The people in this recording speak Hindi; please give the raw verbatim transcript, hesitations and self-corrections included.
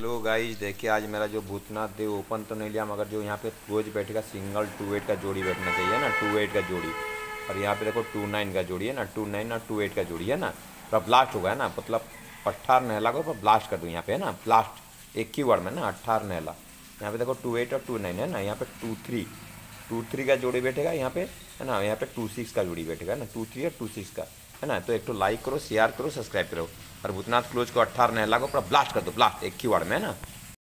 हेलो गाइस, देखिए आज मेरा जो भूतनाथ देव ओपन तो नहीं लिया, मगर जो यहाँ पे रोज बैठेगा सिंगल टू एट का जोड़ी बैठना चाहिए ना, टू एट का जोड़ी। और यहाँ पे देखो टू नाइन का जोड़ी है ना, टू नाइन और टू एट का जोड़ी है ना। पूरा ब्लास्ट होगा ना, मतलब अट्ठारह नहला को ब्लास्ट कर दूँ यहाँ पे है ना, ब्लास्ट एक ही वर्ड में ना, अट्ठारह नहला। यहाँ पे देखो टू एट और टू नाइन है ना, यहाँ पे टू थ्री टू थ्री का जोड़ी बैठेगा यहाँ पे है ना, यहाँ पे टू सिक्स का जोड़ी बैठेगा ना, टू थ्री और टू सिक्स का है ना। तो एक तो लाइक करो, शेयर करो, सब्सक्राइब करो। और भूतनाथ क्लोज को अट्ठारह नहला को पूरा ब्लास्ट कर दो, ब्लास्ट एक ही वर्ड में है ना।